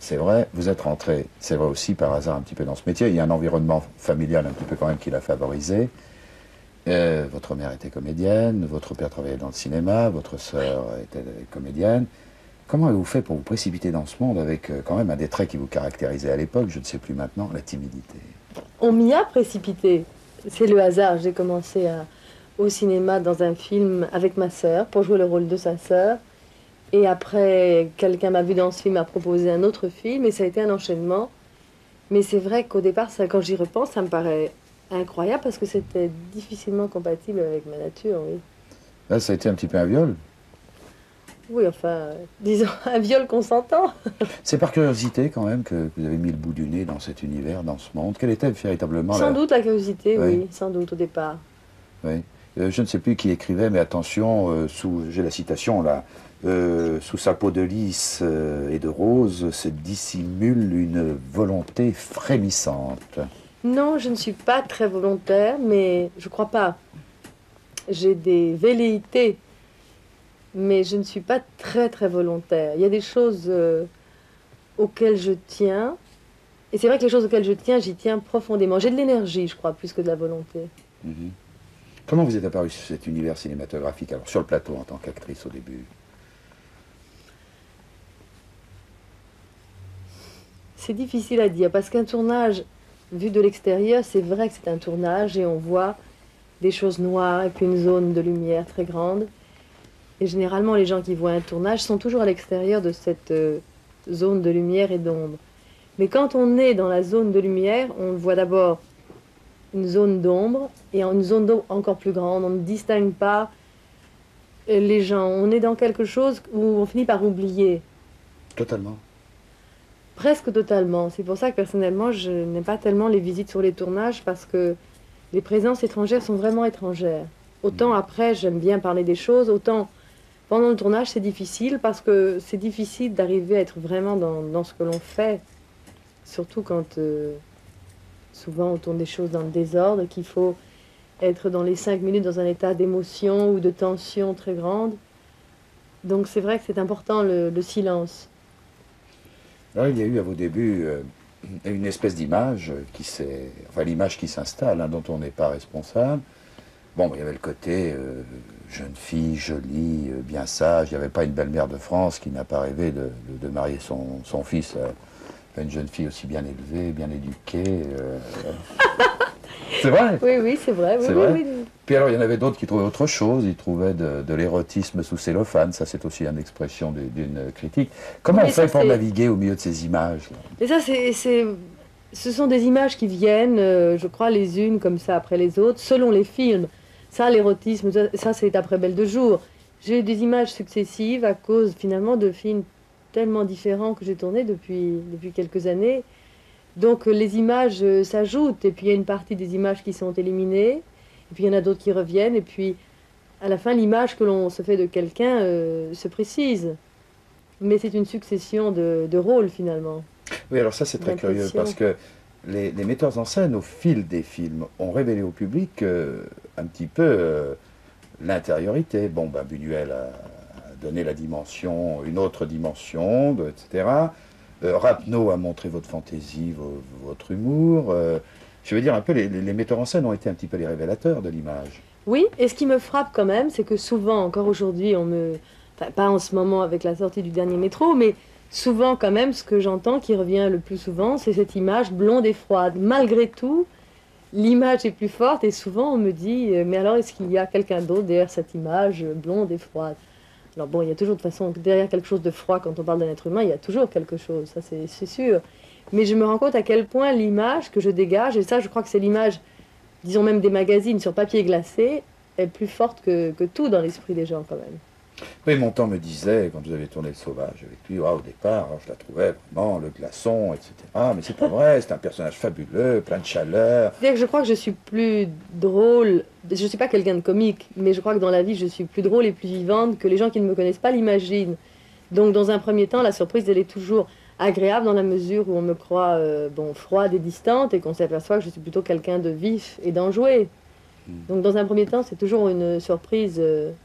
c'est vrai, vous êtes rentré, c'est vrai aussi par hasard un petit peu dans ce métier. Il y a un environnement familial un petit peu quand même qui l'a favorisé. Votre mère était comédienne, votre père travaillait dans le cinéma, votre sœur était comédienne. Comment avez-vous fait pour vous précipiter dans ce monde avec quand même un des traits qui vous caractérisait à l'époque, je ne sais plus maintenant, la timidité? On m'y a précipité. C'est le hasard. J'ai commencé au cinéma dans un film avec ma sœur pour jouer le rôle de sa sœur. Et après, quelqu'un m'a vu dans ce film, m'a proposé un autre film et ça a été un enchaînement. Mais c'est vrai qu'au départ, ça, quand j'y repense, ça me paraît incroyable parce que c'était difficilement compatible avec ma nature, oui. Là, ça a été un petit peu un viol. Oui, enfin, disons, un viol consentant. C'est par curiosité quand même que vous avez mis le bout du nez dans cet univers, dans ce monde. Quelle était véritablement Sans la... doute la curiosité, Oui. oui, sans doute au départ. Oui. Je ne sais plus qui écrivait, mais attention, j'ai la citation là, sous sa peau de lys et de rose se dissimule une volonté frémissante. Non, je ne suis pas très volontaire, mais je crois pas. J'ai des velléités, mais je ne suis pas très très volontaire. Il y a des choses auxquelles je tiens, et c'est vrai que les choses auxquelles je tiens, j'y tiens profondément. J'ai de l'énergie, je crois, plus que de la volonté. Mhm. Comment vous êtes apparu sur cet univers cinématographique, alors sur le plateau en tant qu'actrice au début? C'est difficile à dire, parce qu'un tournage, vu de l'extérieur, c'est vrai que c'est un tournage, et on voit des choses noires, et puis une zone de lumière très grande. Et généralement, les gens qui voient un tournage sont toujours à l'extérieur de cette zone de lumière et d'ombre. Mais quand on est dans la zone de lumière, on voit d'abord une zone d'ombre et une zone d'ombre encore plus grande. On ne distingue pas les gens. On est dans quelque chose où on finit par oublier, Totalement. presque totalement. C'est pour ça que personnellement, je n'aime pas tellement les visites sur les tournages parce que les présences étrangères sont vraiment étrangères. Autant après, j'aime bien parler des choses, autant pendant le tournage, c'est difficile parce que c'est difficile d'arriver à être vraiment dans ce que l'on fait. Surtout quand souvent on tourne des choses dans le désordre, qu'il faut être dans les 5 minutes dans un état d'émotion ou de tension très grande. Donc c'est vrai que c'est important le silence. Alors, il y a eu à vos débuts une espèce d'image enfin l'image qui s'installe, hein, dont on n'est pas responsable. Bon, il y avait le côté jeune fille, jolie, bien sage. Il n'y avait pas une belle-mère de France qui n'a pas rêvé de marier son fils à une jeune fille aussi bien élevée, bien éduquée. C'est vrai, Oui, oui, c'est vrai. Oui, c'est oui, vrai. oui. Puis alors, il y en avait d'autres qui trouvaient autre chose. Ils trouvaient de l'érotisme sous cellophane. Ça, c'est aussi une expression d'une critique. Comment Oui, on mais ça, fait pour c'est- naviguer au milieu de ces images-là? Mais ça, ce sont des images qui viennent, je crois, les unes comme ça après les autres, selon les films. Ça, l'érotisme, ça c'est après Belle de jour. J'ai eu des images successives à cause finalement de films tellement différents que j'ai tournés depuis quelques années. Donc les images s'ajoutent, et puis il y a une partie des images qui sont éliminées, et puis il y en a d'autres qui reviennent, et puis à la fin, l'image que l'on se fait de quelqu'un se précise. Mais c'est une succession de rôles finalement, Oui, alors ça, c'est très curieux parce d'impressions. que les metteurs en scène, au fil des films, ont révélé au public un petit peu l'intériorité. Bon, ben, Buñuel a donné la dimension, une autre dimension, etc. Rapneau a montré votre fantaisie, votre humour. Je veux dire, un peu, les metteurs en scène ont été un petit peu les révélateurs de l'image. Oui, et ce qui me frappe quand même, c'est que souvent, encore aujourd'hui, on me... Enfin, pas en ce moment avec la sortie du dernier métro, mais souvent quand même, ce que j'entends qui revient le plus souvent, c'est cette image blonde et froide. Malgré tout, l'image est plus forte et souvent on me dit, mais alors est-ce qu'il y a quelqu'un d'autre derrière cette image blonde et froide? Alors bon, il y a toujours de toute façon, derrière quelque chose de froid, quand on parle d'un être humain, il y a toujours quelque chose, ça c'est sûr. Mais je me rends compte à quel point l'image que je dégage, et ça je crois que c'est l'image disons même des magazines sur papier glacé, est plus forte que tout dans l'esprit des gens quand même. Oui, Montand me disait, quand vous avez tourné Le Sauvage avec lui, ah, au départ, je la trouvais vraiment le glaçon, etc. Mais c'est pas vrai, c'est un personnage fabuleux, plein de chaleur. C'est-à-dire que je crois que je suis plus drôle, je ne suis pas quelqu'un de comique, mais je crois que dans la vie je suis plus drôle et plus vivante que les gens qui ne me connaissent pas l'imaginent. Donc dans un premier temps, la surprise elle est toujours agréable dans la mesure où on me croit bon, froide et distante et qu'on s'aperçoit que je suis plutôt quelqu'un de vif et d'enjoué. Donc dans un premier temps, c'est toujours une surprise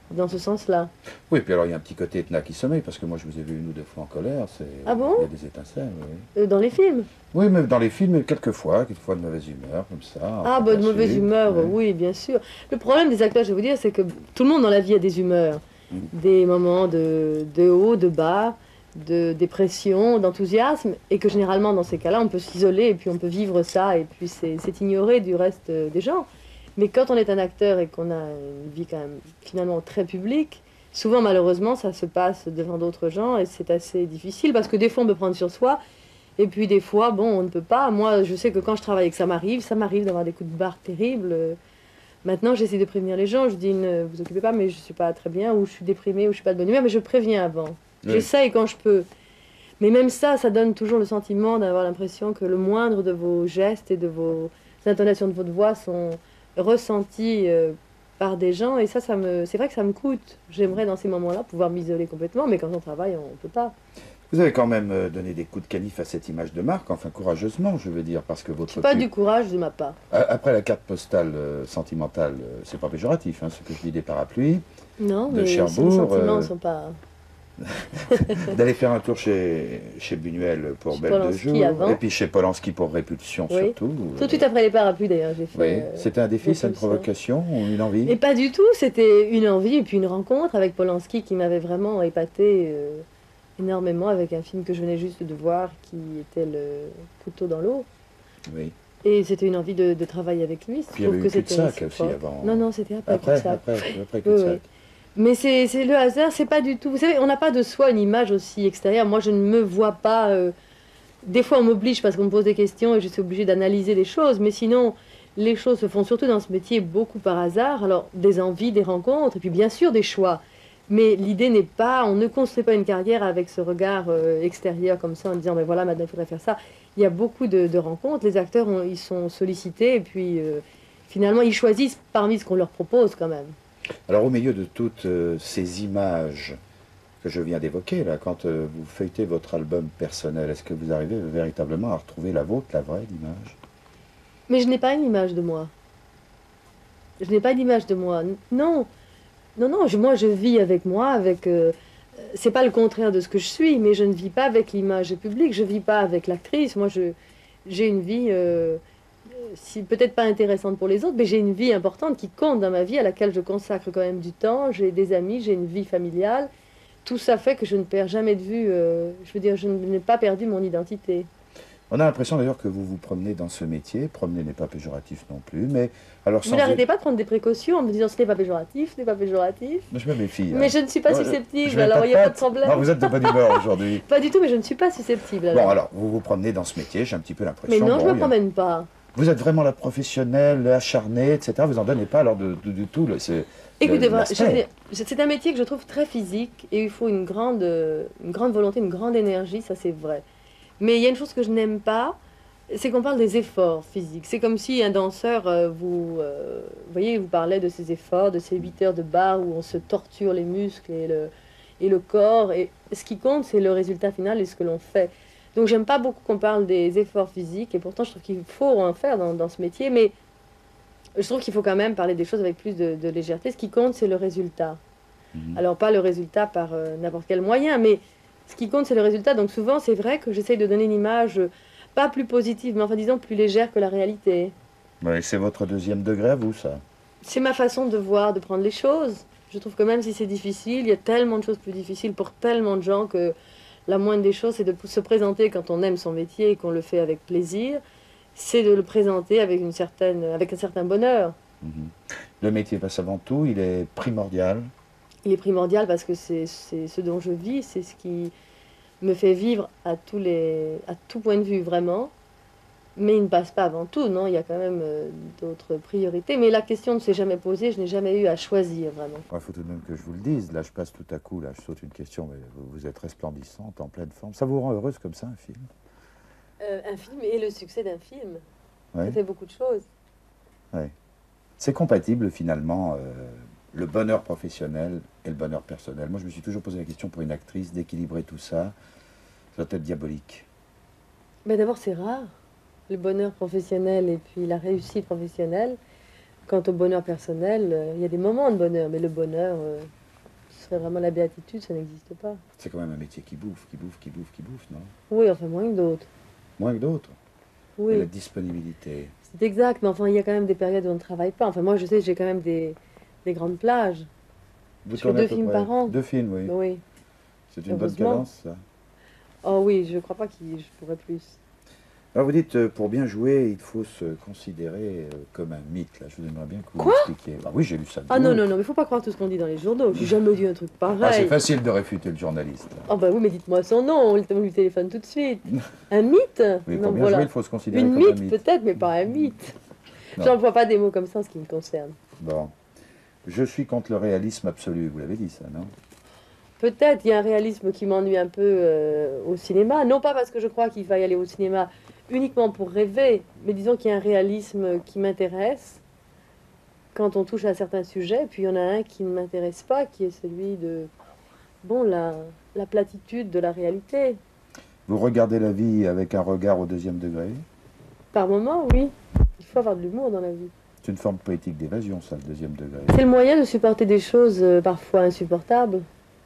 dans ce sens-là. Oui, puis alors il y a un petit côté Etna qui sommeille, parce que moi je vous ai vu une ou deux fois en colère, Ah bon? il y a des étincelles, oui. Dans les films? Oui, mais dans les films, quelquefois de mauvaise humeur, comme ça. Ah, enfin, de mauvaise passée, humeur, ouais. oui, bien sûr. Le problème des acteurs, je vais vous dire, c'est que tout le monde dans la vie a des humeurs. Mm. Des moments de haut, de bas, de dépression, d'enthousiasme, et que généralement, dans ces cas-là, on peut s'isoler, et puis on peut vivre ça, et puis c'est ignoré du reste des gens. Mais quand on est un acteur et qu'on a une vie quand même finalement très publique, souvent, malheureusement, ça se passe devant d'autres gens, et c'est assez difficile, parce que des fois, on peut prendre sur soi, et puis des fois, bon, on ne peut pas. Moi, je sais que quand je travaille et que ça m'arrive d'avoir des coups de barre terribles. Maintenant, j'essaie de prévenir les gens. Je dis, ne vous occupez pas, mais je ne suis pas très bien, ou je suis déprimée, ou je ne suis pas de bonne humeur, mais je préviens avant. Oui. J'essaye quand je peux. Mais même ça donne toujours le sentiment d'avoir l'impression que le moindre de vos gestes et de vos intonations de votre voix sont ressentis par des gens. Et c'est vrai que ça me coûte. J'aimerais dans ces moments-là pouvoir m'isoler complètement, mais quand on travaille, on ne peut pas. Vous avez quand même donné des coups de canif à cette image de marque, enfin courageusement, je veux dire, parce que votre C'est pas pub- du courage de ma part. Après la carte postale sentimentale, c'est pas péjoratif, hein, ce que je dis des parapluies, Non, de mais Cherbourg, les sentiments ne sont pas... d'aller faire un tour chez Buñuel pour Chez Belle de Polanski Jour, avant. et puis chez Polanski pour Répulsion Oui. surtout. Tout de suite après les parapluies, d'ailleurs, j'ai Oui, fait... c'était un défi, c'est une Répulsion. provocation, ou une envie? Et pas du tout, c'était une envie et puis une rencontre avec Polanski qui m'avait vraiment épaté énormément avec un film que je venais juste de voir qui était Le couteau dans l'eau. Oui. Et c'était une envie de travailler avec lui. Puis il y avait eu Cul-de-sac aussi réciproque. avant. Non, non, c'était après Après, Cul-de-sac. après Oui, Cul-de-sac. oui. Mais c'est le hasard, c'est pas du tout. Vous savez, on n'a pas de soi une image aussi extérieure. Moi, je ne me vois pas. Des fois, on m'oblige parce qu'on me pose des questions et je suis obligée d'analyser les choses. Mais sinon, les choses se font surtout dans ce métier beaucoup par hasard. Alors, des envies, des rencontres, et puis bien sûr des choix. Mais l'idée n'est pas, on ne construit pas une carrière avec ce regard extérieur comme ça en disant, ben voilà, maintenant il faudrait faire ça. Il y a beaucoup de rencontres. Les acteurs, ils sont sollicités et puis finalement, ils choisissent parmi ce qu'on leur propose quand même. Alors au milieu de toutes ces images que je viens d'évoquer, là, quand vous feuilletez votre album personnel, est-ce que vous arrivez véritablement à retrouver la vôtre, la vraie image? Mais je n'ai pas une image de moi. Je n'ai pas d'image de moi. Non, non, non. Moi, je vis avec moi, avec. C'est pas le contraire de ce que je suis, mais je ne vis pas avec l'image publique. Je vis pas avec l'actrice. Moi, j'ai une vie, si peut-être pas intéressante pour les autres, mais j'ai une vie importante qui compte dans ma vie, à laquelle je consacre quand même du temps. J'ai des amis, j'ai une vie familiale. Tout ça fait que je ne perds jamais de vue. Je veux dire, je n'ai pas perdu mon identité. On a l'impression d'ailleurs que vous vous promenez dans ce métier. Promener n'est pas péjoratif non plus, mais alors Vous sans n'arrêtez pas de prendre des précautions en me disant ce n'est pas péjoratif, ce n'est pas péjoratif. Mais je me méfie. Mais hein. je ne suis pas Non, susceptible, je mets alors il n'y a pas de patte. problème. Non, vous êtes de bonne humeur aujourd'hui. Pas du tout, mais je ne suis pas susceptible. Bon, Alors. alors, vous vous promenez dans ce métier, j'ai un petit peu Mais l'impression. non, je bon, ne me promène pas. Vous êtes vraiment la professionnelle, acharnée, etc. Vous en donnez pas alors du tout. Écoutez, l'aspect. c'est un métier que je trouve très physique et il faut une grande volonté, une grande énergie, ça c'est vrai. Mais il y a une chose que je n'aime pas, c'est qu'on parle des efforts physiques. C'est comme si un danseur, vous voyez, vous parlait de ces efforts, de ces 8 heures de barre où on se torture les muscles et le corps. Et ce qui compte, c'est le résultat final et ce que l'on fait. Donc j'aime pas beaucoup qu'on parle des efforts physiques et pourtant je trouve qu'il faut en faire dans ce métier. Mais je trouve qu'il faut quand même parler des choses avec plus de légèreté. Ce qui compte, c'est le résultat. Mhm. Alors pas le résultat par n'importe quel moyen, mais ce qui compte, c'est le résultat. Donc souvent, c'est vrai que j'essaye de donner une image, pas plus positive, mais enfin disons plus légère que la réalité. Oui, c'est votre deuxième degré à vous, ça. C'est ma façon de voir, de prendre les choses. Je trouve que même si c'est difficile, il y a tellement de choses plus difficiles pour tellement de gens que la moindre des choses, c'est de se présenter quand on aime son métier et qu'on le fait avec plaisir. C'est de le présenter avec un certain bonheur. Mhm. Le métier passe avant tout, il est primordial. Il est primordial parce que c'est ce dont je vis, c'est ce qui me fait vivre à tout point de vue, vraiment. Mais il ne passe pas avant tout, non, il y a quand même d'autres priorités. Mais la question ne s'est jamais posée, je n'ai jamais eu à choisir, vraiment. Il faut tout de même que je vous le dise. Là, je passe tout à coup, là, je saute une question, mais vous êtes resplendissante, en pleine forme. Ça vous rend heureuse comme ça, un film? Un film et le succès d'un film, Ouais. ça fait beaucoup de choses. Ouais. C'est compatible, finalement, le bonheur professionnel et le bonheur personnel. Moi, je me suis toujours posé la question pour une actrice d'équilibrer tout ça. Ça doit être diabolique. Mais d'abord, c'est rare, le bonheur professionnel et puis la réussite professionnelle. Quant au bonheur personnel, il y a des moments de bonheur, mais le bonheur, ce serait vraiment la béatitude, ça n'existe pas. C'est quand même un métier qui bouffe, non? Oui, enfin moins que d'autres. Moins que d'autres. Et Oui, la disponibilité. c'est exact, mais enfin il y a quand même des périodes où on ne travaille pas. Enfin moi je sais, j'ai quand même des grandes plages. Vous Je fais tournez à 2 peu films près par an. 2 films, oui. Oui. C'est une bonne Heureusement. cadence, ça. Oh oui, je crois pas que je pourrais plus. Alors vous dites, pour bien jouer, il faut se considérer comme un mythe. Là, je vous aimerais bien que vous Quoi m'expliquiez. Ah oui, j'ai lu ça de Ah vous. non, non, non, mais faut pas croire tout ce qu'on dit dans les journaux. J'ai jamais dit un truc Ah, c'est pareil. facile de réfuter le journaliste. Oh bah oui, mais dites-moi son nom, on lui téléphone tout de suite. Un mythe? Oui, Non, pour bien voilà. jouer, il faut se considérer Une comme un mythe mythe. peut-être, mais pas un mythe. Non. J'emploie pas des mots comme ça en ce qui me concerne. Bon. Je suis contre le réalisme absolu, vous l'avez dit ça, non? Peut-être il y a un réalisme qui m'ennuie un peu au cinéma. Non pas parce que je crois qu'il va y aller au cinéma uniquement pour rêver, mais disons qu'il y a un réalisme qui m'intéresse quand on touche à certains sujets. Puis il y en a un qui ne m'intéresse pas, qui est celui de bon la platitude de la réalité. Vous regardez la vie avec un regard au deuxième degré. Par moments, oui. Il faut avoir de l'humour dans la vie. C'est une forme poétique d'évasion, ça, le deuxième degré. C'est le moyen de supporter des choses parfois insupportables.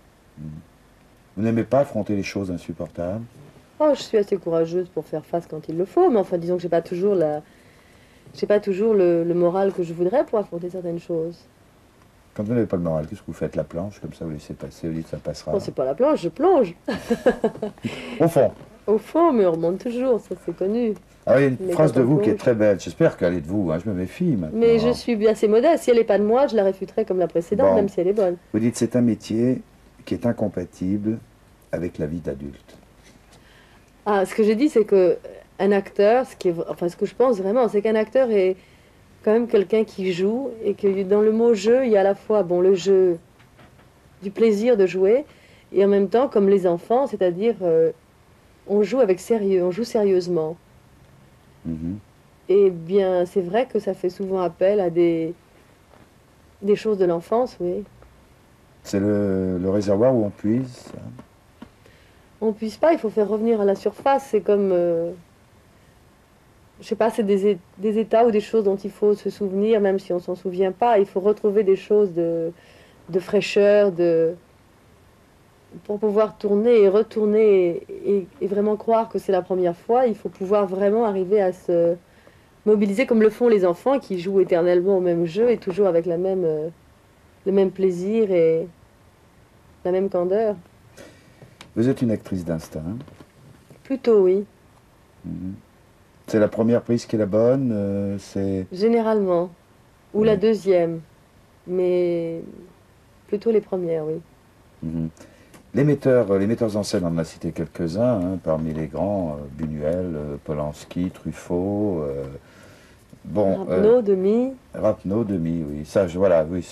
Vous n'aimez pas affronter les choses insupportables? Oh, je suis assez courageuse pour faire face quand il le faut, mais enfin, disons que j'ai pas toujours le moral que je voudrais pour affronter certaines choses. Quand vous n'avez pas le moral, qu'est-ce que vous faites? La planche, comme ça vous laissez passer, vous dites ça passera. Bon, c'est pas la planche, je plonge. Au fond. Au fond, mais on remonte toujours, ça c'est connu. Ah, il y a une Mais phrase quand de on vous qui est plonge. très belle. J'espère qu'elle est de vous, hein, je me méfie maintenant. Mais je suis assez modeste. Si elle n'est pas de moi, je la réfuterai comme la précédente, Bon. même si elle est bonne. Vous dites c'est un métier qui est incompatible avec la vie d'adulte. Ah, ce que j'ai dit, c'est que un acteur, enfin, ce que je pense vraiment, c'est qu'un acteur est quand même quelqu'un qui joue et que dans le mot jeu, il y a à la fois bon, le jeu du plaisir de jouer et en même temps, comme les enfants, c'est-à-dire on joue avec sérieux, on joue sérieusement. Mhm. Et bien, c'est vrai que ça fait souvent appel à des choses de l'enfance, oui. C'est le réservoir où on puise. Ça. On puisse pas, il faut faire revenir à la surface. C'est comme, je sais pas, c'est des états ou des choses dont il faut se souvenir, même si on s'en souvient pas. Il faut retrouver des choses de fraîcheur, pour pouvoir tourner et retourner et vraiment croire que c'est la première fois. Il faut pouvoir vraiment arriver à se mobiliser comme le font les enfants qui jouent éternellement au même jeu et toujours avec le même plaisir et la même candeur. Vous êtes une actrice d'instinct. Plutôt, oui. Mhm. C'est la première prise qui est la bonne. C'est Généralement. Ou Oui. la deuxième. Mais plutôt les premières, oui. Mhm. Les metteurs en scène, on en a cité quelques-uns, hein, parmi les grands, Buñuel, Polanski, Truffaut, Rapneau, Demy. Rapneau, Demy, oui. Ça, voilà, oui,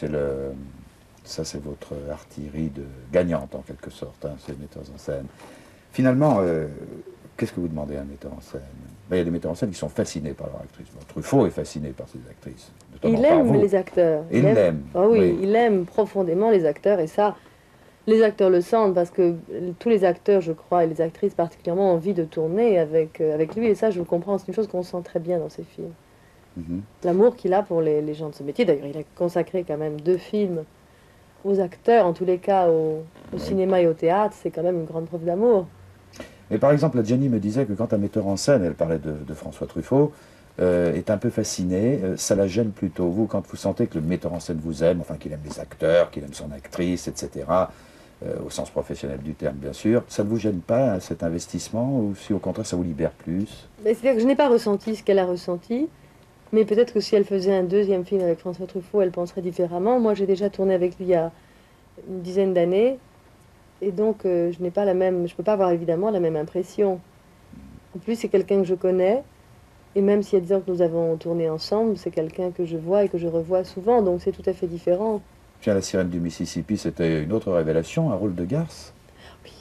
ça c'est votre artillerie gagnante en quelque sorte, hein, ces metteurs en scène. Finalement, qu'est-ce que vous demandez à un metteur en scène? Ben, il y a des metteurs en scène qui sont fascinés par leur actrice. Bon, Truffaut est fasciné par ses actrices. Notamment Il par aime vous. les acteurs. Il l'aime, Ah oui, oui. il aime profondément les acteurs et ça, les acteurs le sentent parce que tous les acteurs, je crois, et les actrices particulièrement, ont envie de tourner avec lui et ça, je le comprends, c'est une chose qu'on sent très bien dans ses films. Mhm. L'amour qu'il a pour les gens de ce métier. D'ailleurs, il a consacré quand même 2 films aux acteurs, en tous les cas au Oui. cinéma et au théâtre, c'est quand même une grande preuve d'amour. Et par exemple, la Jenny me disait que quand un metteur en scène, elle parlait de François Truffaut, est un peu fasciné, ça la gêne plutôt. Vous, quand vous sentez que le metteur en scène vous aime, enfin qu'il aime les acteurs, qu'il aime son actrice, etc., au sens professionnel du terme bien sûr, ça ne vous gêne pas hein, cet investissement ou si au contraire ça vous libère plus? Mais c'est-à-dire que je n'ai pas ressenti ce qu'elle a ressenti, mais peut-être que si elle faisait un 2e film avec François Truffaut, elle penserait différemment. Moi, j'ai déjà tourné avec lui il y a une dizaine d'années, et donc je n'ai pas je peux pas avoir évidemment la même impression. En plus, c'est quelqu'un que je connais, et même s'il y a 10 ans que nous avons tourné ensemble, c'est quelqu'un que je vois et que je revois souvent, donc c'est tout à fait différent. Tiens, La Sirène du Mississippi, c'était une autre révélation, un rôle de garce. Oui.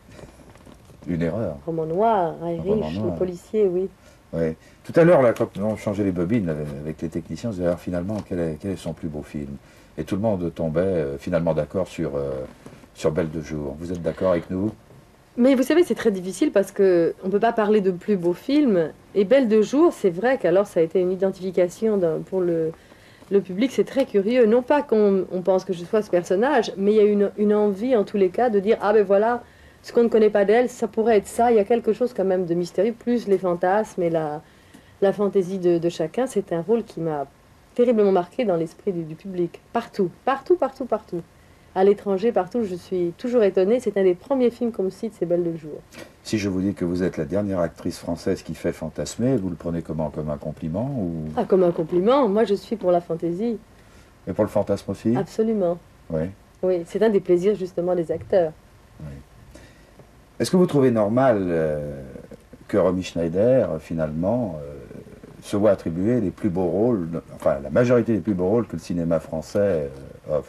Une erreur. Roman noir, roman Irish, noir. le policier, oui. Ouais. Tout à l'heure, là, quand on changeait les bobines avec les techniciens, on se disait alors, finalement quel est son plus beau film? Et tout le monde tombait finalement d'accord sur Belle de jour. Vous êtes d'accord avec nous? Mais vous savez, c'est très difficile parce que on peut pas parler de plus beau film. Et Belle de jour, c'est vrai qu'alors ça a été une identification pour le le public, c'est très curieux. Non pas qu'on pense que je sois ce personnage, mais il y a une envie, en tous les cas, de dire, ah ben voilà, ce qu'on ne connaît pas d'elle, ça pourrait être ça. Il y a quelque chose quand même de mystérieux, plus les fantasmes et la fantaisie de chacun. C'est un rôle qui m'a terriblement marqué dans l'esprit du public. Partout, partout, partout, partout. À l'étranger, partout, je suis toujours étonnée. C'est un des premiers films qu'on me cite, c'est Belle de jour. Si je vous dis que vous êtes la dernière actrice française qui fait fantasmer, vous le prenez comment? Comme un compliment ou... Ah, comme un compliment, moi je suis pour la fantaisie. Et pour le fantasme aussi? Absolument. Oui. Oui, c'est un des plaisirs justement des acteurs. Oui. Est-ce que vous trouvez normal que Romy Schneider, finalement, se voit attribuer les plus beaux rôles, enfin la majorité des plus beaux rôles que le cinéma français offre?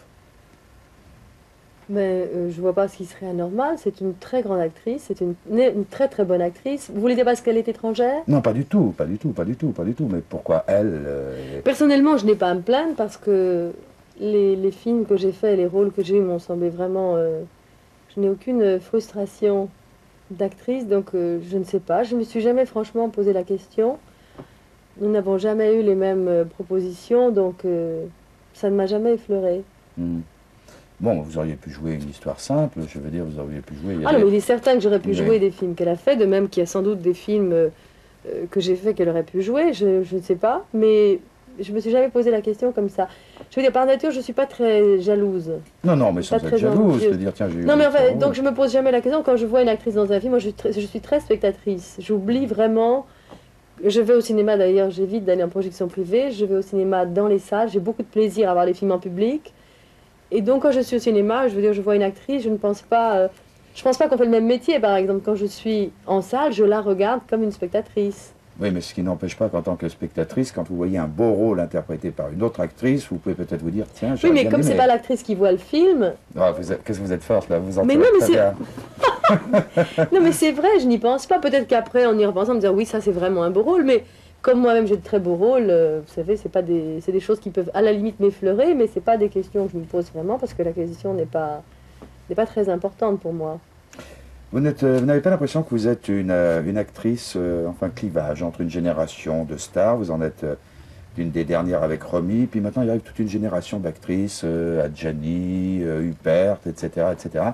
Mais je vois pas ce qui serait anormal. C'est une très grande actrice, c'est une très très bonne actrice. Vous voulez dire parce qu'elle est étrangère? Non, pas du tout, pas du tout, pas du tout, pas du tout. Mais pourquoi elle Personnellement, je n'ai pas à me plaindre parce que les films que j'ai faits, les rôles que j'ai eus m'ont semblé vraiment... je n'ai aucune frustration d'actrice, donc je ne sais pas. Je ne me suis jamais franchement posé la question. Nous n'avons jamais eu les mêmes propositions, donc ça ne m'a jamais effleuré. Hmm. Bon, vous auriez pu jouer une histoire simple, je veux dire, vous auriez pu jouer... Ah non, mais il est certain que j'aurais pu jouer des films qu'elle a fait, de même qu'il y a sans doute des films que j'ai fait qu'elle aurait pu jouer, je ne sais pas, mais je me suis jamais posé la question comme ça. Je veux dire, par nature, je suis pas très jalouse. Non, non, mais sans être jalouse, de dire, tiens, j'ai eu... Non, mais enfin, donc je me pose jamais la question, quand je vois une actrice dans un film, moi je suis très spectatrice, j'oublie vraiment... Je vais au cinéma d'ailleurs, j'évite d'aller en projection privée, je vais au cinéma dans les salles, j'ai beaucoup de plaisir à voir les films en public. Et donc quand je suis au cinéma, je veux dire, je vois une actrice, je pense pas qu'on fait le même métier. Par exemple, quand je suis en salle, je la regarde comme une spectatrice. Oui, mais ce qui n'empêche pas qu'en tant que spectatrice, quand vous voyez un beau rôle interprété par une autre actrice, vous pouvez peut-être vous dire, tiens, j'ai oui, mais comme c'est pas l'actrice qui voit le film... Ah, qu'est-ce que vous êtes forte là, vous en mais non, mais très bien. non, mais c'est vrai, je n'y pense pas. Peut-être qu'après, en y repensant, me dire, oui, ça c'est vraiment un beau rôle, mais... Comme moi-même j'ai de très beaux rôles, vous savez, c'est des choses qui peuvent à la limite m'effleurer, mais c'est pas des questions que je me pose vraiment parce que la question n'est pas très importante pour moi. Vous n'avez pas l'impression que vous êtes une actrice, enfin clivage entre une génération de stars, vous en êtes l'une des dernières avec Romy, puis maintenant il arrive toute une génération d'actrices, Adjani, Huppert, etc., etc.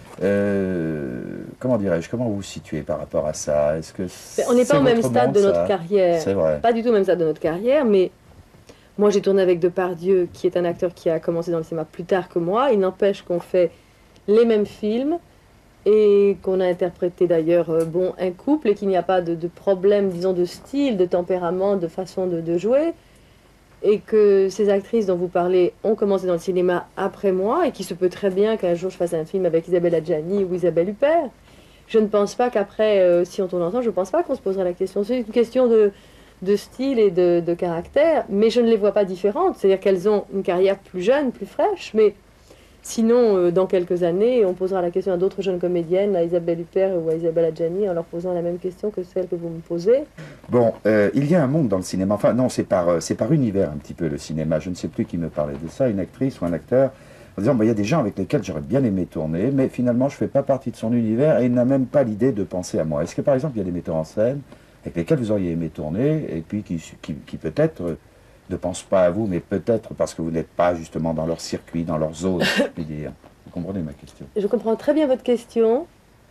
Comment dirais-je, comment vous vous situez par rapport à ça? Est-ce que on n'est pas au même stade de notre carrière. C'est vrai. Pas du tout au même stade de notre carrière, mais moi j'ai tourné avec Depardieu, qui est un acteur qui a commencé dans le cinéma plus tard que moi. Il n'empêche qu'on fait les mêmes films et qu'on a interprété d'ailleurs un couple et qu'il n'y a pas de problème, disons, de style, de tempérament, de façon de jouer. Et que ces actrices dont vous parlez ont commencé dans le cinéma après moi, et qu'il se peut très bien qu'un jour je fasse un film avec Isabelle Adjani ou Isabelle Huppert. Je ne pense pas qu'après, si on tourne ensemble, je ne pense pas qu'on se poserait la question. C'est une question de style et de caractère, mais je ne les vois pas différentes. C'est-à-dire qu'elles ont une carrière plus jeune, plus fraîche, mais sinon, dans quelques années, on posera la question à d'autres jeunes comédiennes, à Isabelle Huppert ou à Isabelle Adjani, en leur posant la même question que celle que vous me posez. Bon, il y a un monde dans le cinéma, enfin non, c'est par univers un petit peu le cinéma, je ne sais plus qui me parlait de ça, une actrice ou un acteur, en disant, il y a des gens avec lesquels j'aurais bien aimé tourner, mais finalement je ne fais pas partie de son univers et il n'a même pas l'idée de penser à moi. Est-ce que par exemple il y a des metteurs en scène avec lesquels vous auriez aimé tourner et puis qui peut-être ne pensent pas à vous, mais peut-être parce que vous n'êtes pas justement dans leur circuit, dans leur zone, je puis dire. Vous comprenez ma question? Je comprends très bien votre question.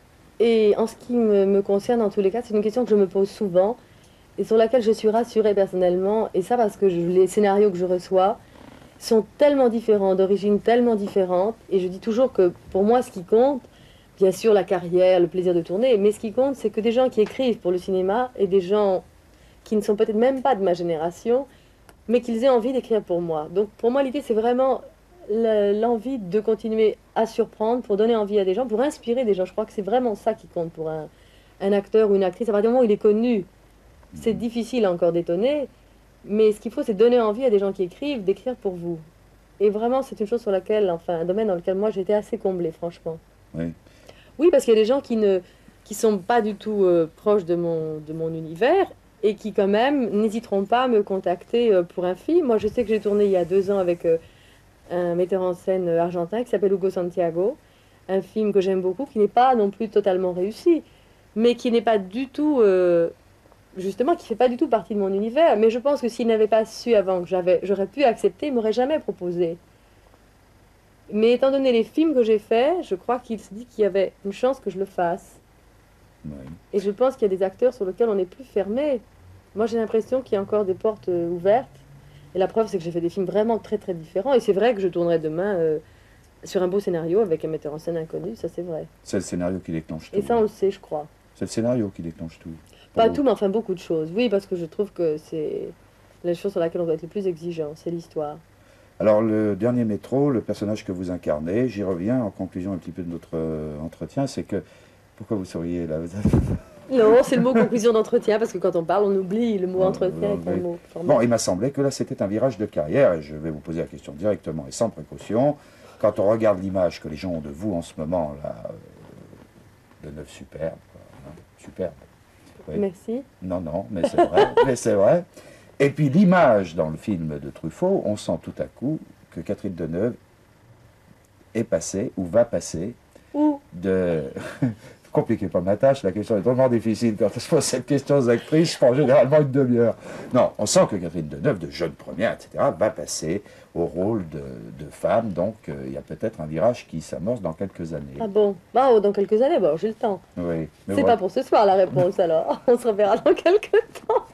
Et en ce qui me concerne, en tous les cas, c'est une question que je me pose souvent et sur laquelle je suis rassurée personnellement. Et ça parce que les scénarios que je reçois sont tellement différents, d'origines tellement différentes. Et je dis toujours que pour moi, ce qui compte, bien sûr la carrière, le plaisir de tourner, mais ce qui compte, c'est que des gens qui écrivent pour le cinéma et des gens qui ne sont peut-être même pas de ma génération, mais qu'ils aient envie d'écrire pour moi. Donc pour moi, l'idée, c'est vraiment l'envie de continuer à surprendre, pour donner envie à des gens, pour inspirer des gens. Je crois que c'est vraiment ça qui compte pour un acteur ou une actrice. À partir du moment où il est connu, c'est difficile encore d'étonner, mais ce qu'il faut, c'est donner envie à des gens qui écrivent d'écrire pour vous. Et vraiment, c'est une chose sur laquelle, enfin, un domaine dans lequel moi, j'étais assez comblée, franchement. Oui. Oui, parce qu'il y a des gens qui sont pas du tout proches de mon univers, et qui quand même n'hésiteront pas à me contacter pour un film. Moi, je sais que j'ai tourné il y a 2 ans avec un metteur en scène argentin qui s'appelle Hugo Santiago, un film que j'aime beaucoup, qui n'est pas non plus totalement réussi, mais qui n'est pas du tout justement, qui fait pas du tout partie de mon univers. Mais je pense que s'il n'avait pas su avant que j'aurais pu accepter, il m'aurait jamais proposé. Mais étant donné les films que j'ai faits, je crois qu'il se dit qu'il y avait une chance que je le fasse. Oui. Et je pense qu'il y a des acteurs sur lesquels on est plus fermé. Moi, j'ai l'impression qu'il y a encore des portes ouvertes. Et la preuve, c'est que j'ai fait des films vraiment très très différents. Et c'est vrai que je tournerai demain sur un beau scénario avec un metteur en scène inconnu, ça c'est vrai. C'est le scénario qui déclenche tout. Et ça, on le sait, je crois. C'est le scénario qui déclenche tout. Pas Pour- tout, mais enfin beaucoup de choses. Oui, parce que je trouve que c'est la chose sur laquelle on doit être le plus exigeant, c'est l'histoire. Alors, le dernier métro, le personnage que vous incarnez, j'y reviens en conclusion un petit peu de notre entretien, c'est que... Pourquoi vous souriez là? Non, c'est le mot conclusion d'entretien, parce que quand on parle, on oublie le mot entretien est un oui. mot formel. Bon, il m'a semblé que là, c'était un virage de carrière, et je vais vous poser la question directement et sans précaution. Quand on regarde l'image que les gens ont de vous en ce moment, là, de neuf superbe, quoi, hein, superbe. Oui. Merci. Non, non, mais c'est vrai, mais c'est vrai. Et puis l'image dans le film de Truffaut, on sent tout à coup que Catherine Deneuve est passée, ou va passer, Ou de... Compliquez pas ma tâche, la question est vraiment difficile. Quand je pose cette question aux actrices, je prends généralement une demi-heure. Non, on sent que Catherine Deneuve, de jeune première, etc., va passer au rôle de femme, donc il y a peut-être un virage qui s'amorce dans quelques années. ah bon, bah, oh, dans quelques années, bah, j'ai le temps. Oui, mais C'est voilà. pas pour ce soir la réponse alors. On se reverra dans quelques temps.